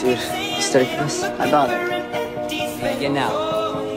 Dude, you studied for this? I bothered. Begin now.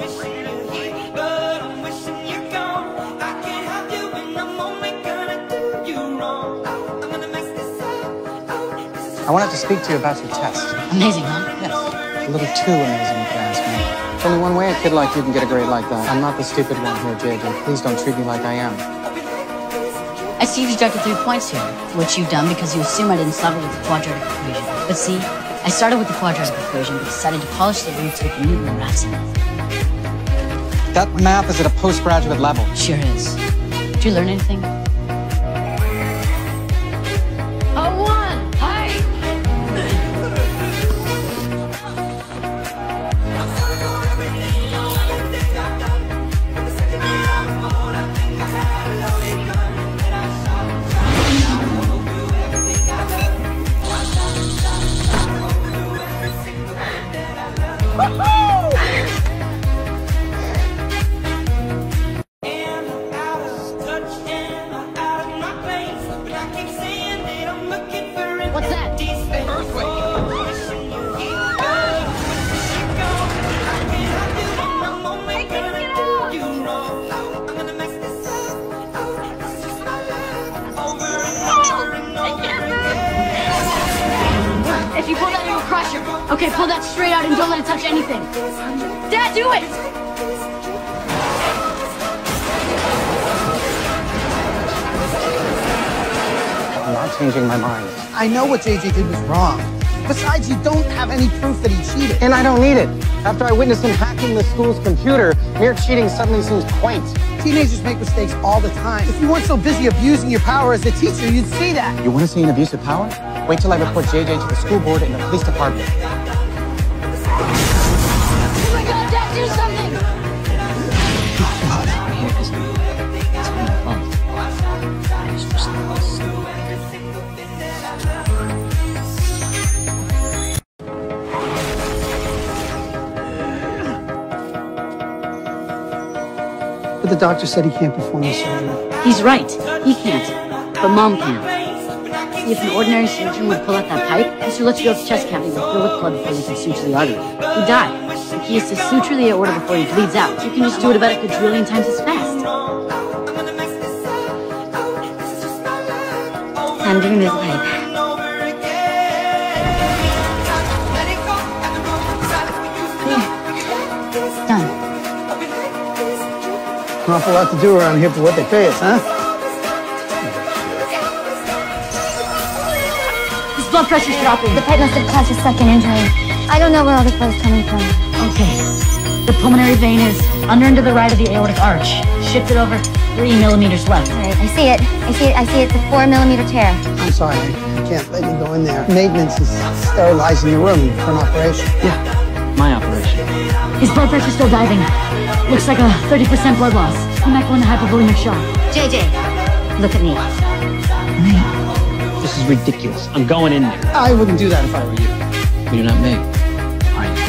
I wanted to speak to you about your test. Amazing, huh? Yes. A little too amazing, if you ask me. There's only one way a kid like you can get a grade like that. I'm not the stupid one here, JJ. Please don't treat me like I am. I see you've deducted 3 points here, which you've done because you assume I didn't start with the quadratic equation. But see, I started with the quadratic equation but decided to polish the roots with Newton and Raphson. That math is at a postgraduate level. Sure is. Did you learn anything? What's that? Earthquake! If you pull that, it'll crush her. Okay, pull that straight out and don't let it touch anything. Dad, do it! I'm not changing my mind. I know what JJ did was wrong. Besides, you don't have any proof that he cheated. And I don't need it. After I witnessed him hacking the school's computer, mere cheating suddenly seems quaint. Teenagers make mistakes all the time. If you weren't so busy abusing your power as a teacher, you'd see that. You want to see an abuse of power? Wait till I report JJ to the school board and the police department. Oh my God, Dad, do something! Here, because it's my fault. I was just lost. But the doctor said he can't perform the surgery. He's right. He can't. But Mom can. See, if an ordinary surgeon would pull out that pipe, Mr. Litchfield's chest cavity would fill with blood before he could suture the artery. He'd die. The key is to suture the aorta before he bleeds out. You can just do it about a quadrillion times as fast. Time to remove the pipe. There. Done. An awful lot to do around here for what they pay us, huh? His blood pressure's dropping. The pipe must have caused a second injury. I don't know where all the blood is coming from. Okay. The pulmonary vein is under and to the right of the aortic arch. Shift it over 3 millimeters left. All right, I see it. I see it's a 4 millimeter tear. I'm sorry, I can't let you go in there. Maintenance is sterilizing the room for an operation. Yeah, my operation. His blood pressure's still diving. Looks like a 30% blood loss. He might go into hypovolemic shock. JJ, look at me. This is ridiculous. I'm going in there. I wouldn't do that if I were you. You're not me. Are you?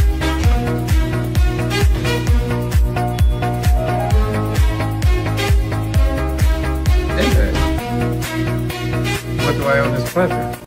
David, what do I owe this pleasure?